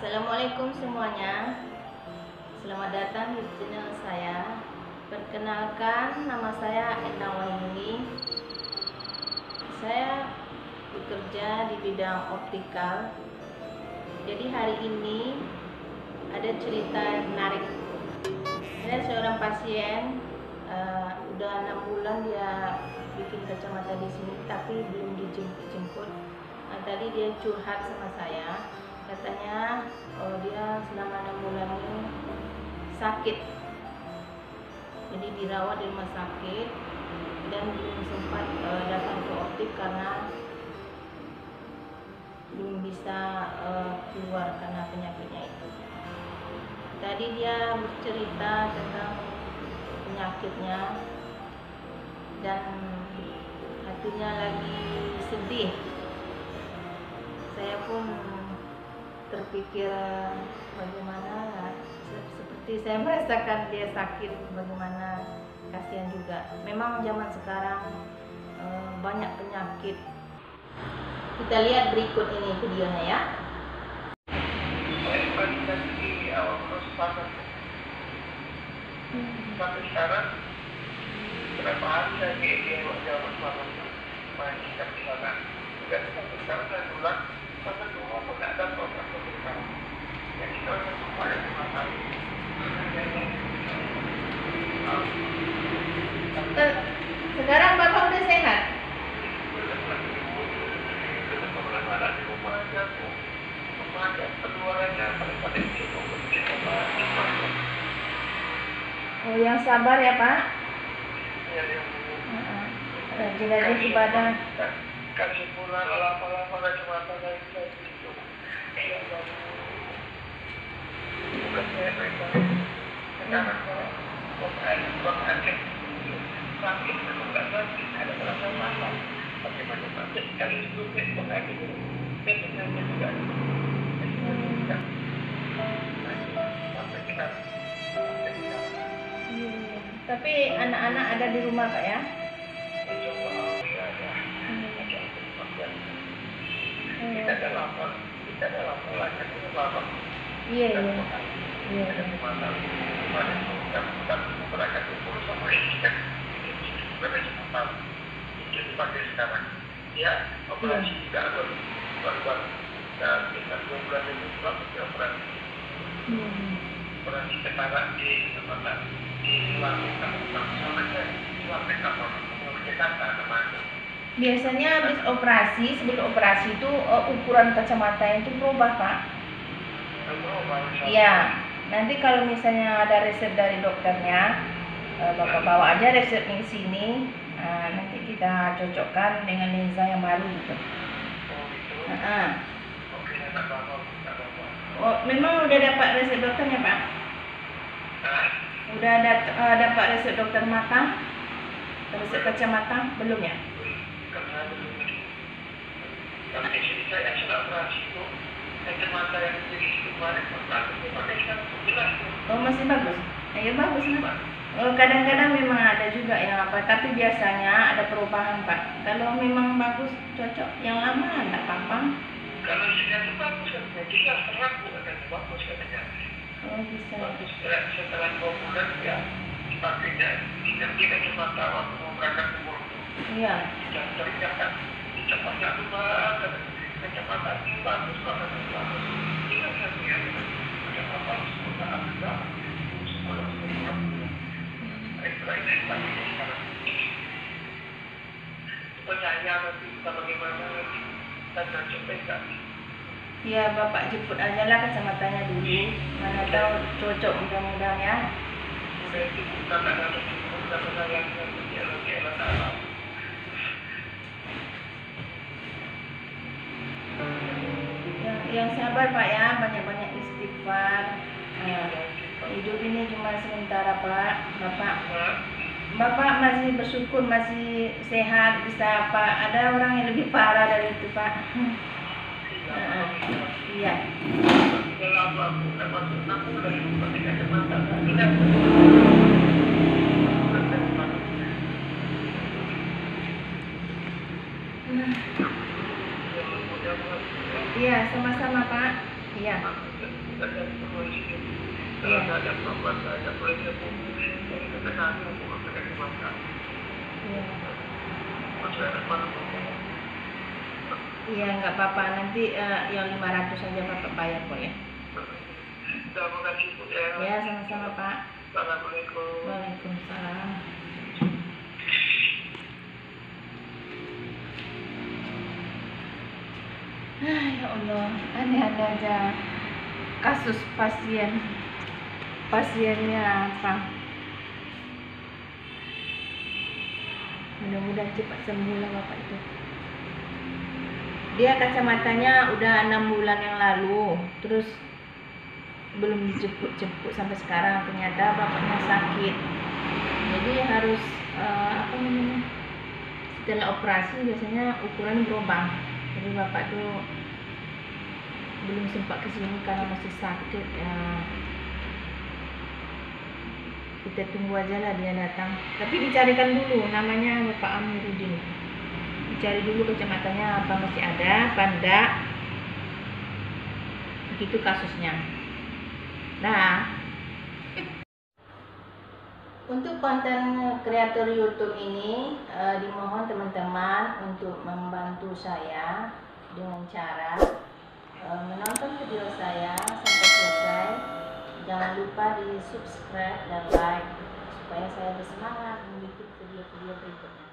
Assalamualaikum semuanya. Selamat datang di channel saya. Perkenalkan, nama saya Endang Wahyuni. Saya bekerja di bidang optikal. Jadi hari ini ada cerita menarik. Ada seorang pasien, udah 6 bulan dia bikin kacamata di sini, tapi belum dijemput. Tadi dia curhat sama saya. Katanya dia selama 6 bulan ini sakit, jadi dirawat di rumah sakit dan belum sempat datang ke optik karena belum bisa keluar karena penyakitnya itu. Tadi dia bercerita tentang penyakitnya dan hatinya lagi sedih. Saya pun terpikir bagaimana, seperti saya merasakan dia sakit, bagaimana kasihan juga. Memang zaman sekarang banyak penyakit. Kita lihat berikut ini videonya ya. Sampai sekarang berapa hari saya dia jawab malam main sikap di sana. Dan sampai sekarang saya pulang sampai rumah pun tidak ada program program. Jadi kalau saya jumpa yang masalah. Sekarang Bapak udah sehat? Oh, yang sabar ya Pak. Rajin-rajin ibadah. Kasih pulang lama-lama kacamata dari saya itu. Bukan saya mereka. Sekarang bukan sakit, bukan sakit, ada perasaan apa? Bagaimana sakit? Kali itu bukan itu. Sebenarnya juga. Sampai sekarang. Tapi anak-anak ada di rumah Pak ya? Kita ada lapor lagi lapor. Iya. Ada masalah. Kita berangkat dulu sama ini kan. Ini cepat. Jadi pakai sekarang. Ya, operasi juga buat dan kita 2 bulan itu operasi. Operasi ketarak di tempat dilakukan sama sampai kapal Jakarta namanya. Biasanya habis operasi, sebelum operasi itu ukuran kacamata itu berubah Pak? Iya. Nanti kalau misalnya ada resep dari dokternya, Bapak bawa aja resepnya ke sini. Nanti kita cocokkan dengan lensa yang baru gitu. Oh, memang udah dapat resep dokternya Pak? Udah dapat resep dokter mata? Resep kacamata? Belum ya? Karena di sini saya sudah operasi itu kacamata yang jadi kemarin pakai sekarang jelas. Oh, masih bagus? Ya bagus Pak. Kadang-kadang memang ada juga yang apa, tapi biasanya ada perubahan Pak. Kalau memang bagus, cocok. Yang lama enggak apa-apa. Kalau sinyal itu bagus kan, jelas terang bukan bagus katanya. Oh, bisa. Bagus setelah 2 bulan ya dipakainya. Kita cuma tahu waktu mau berangkat umur. Iya. Dan terlihat kacamata itu bagus, kacamata itu bagus banget, bagus. Tidak satu yang kacamata sudah ada, sudah semua. Setelah ini lagi sekarang. Percaya nanti kita bagaimana nanti dan coba kan. Ya Bapak jemput aja lah kacamatanya dulu. Mana tahu cocok, mudah-mudahan ya. Sudah itu bukan ada sudah yang jalan alam. Yang sabar Pak ya, banyak-banyak istighfar. Hidup ini cuma sementara Pak. Bapak masih bersyukur, masih sehat, bisa apa? Ada orang yang lebih parah dari itu Pak. Iya. Iya, sama-sama Pak. Iya. Kita cari solusi. Kalau Iya. nggak ada perempuan, nggak ada polisi hukum, jadi ketegangan hukum akan dimakan. Iya. Masyarakat mana ngomong? Iya, nggak apa-apa. Nanti yang 500 saja Bapak bayar kok ya. Terima kasih Bu ya. Ya, sama-sama Pak. Assalamualaikum. Waalaikumsalam. Ya Allah, aneh-aneh aja kasus pasiennya apa. Mudah-mudahan cepat sembuh lah Bapak itu. Dia kacamatanya udah 6 bulan yang lalu, terus belum dijemput sampai sekarang. Ternyata bapaknya sakit, jadi harus apa namanya, setelah operasi biasanya ukuran berubah. Jadi bapak tuh belum sempat kesini karena masih sakit ya. Kita tunggu aja lah dia datang, tapi dicarikan dulu namanya Bapak Amiruddin, dicari dulu kacamatanya apa masih ada apa enggak, begitu kasusnya. Nah, untuk konten kreator YouTube ini dimohon teman-teman untuk membantu saya dengan cara menonton video saya sampai selesai. Jangan lupa di subscribe dan like supaya saya bersemangat membuat video-video berikutnya.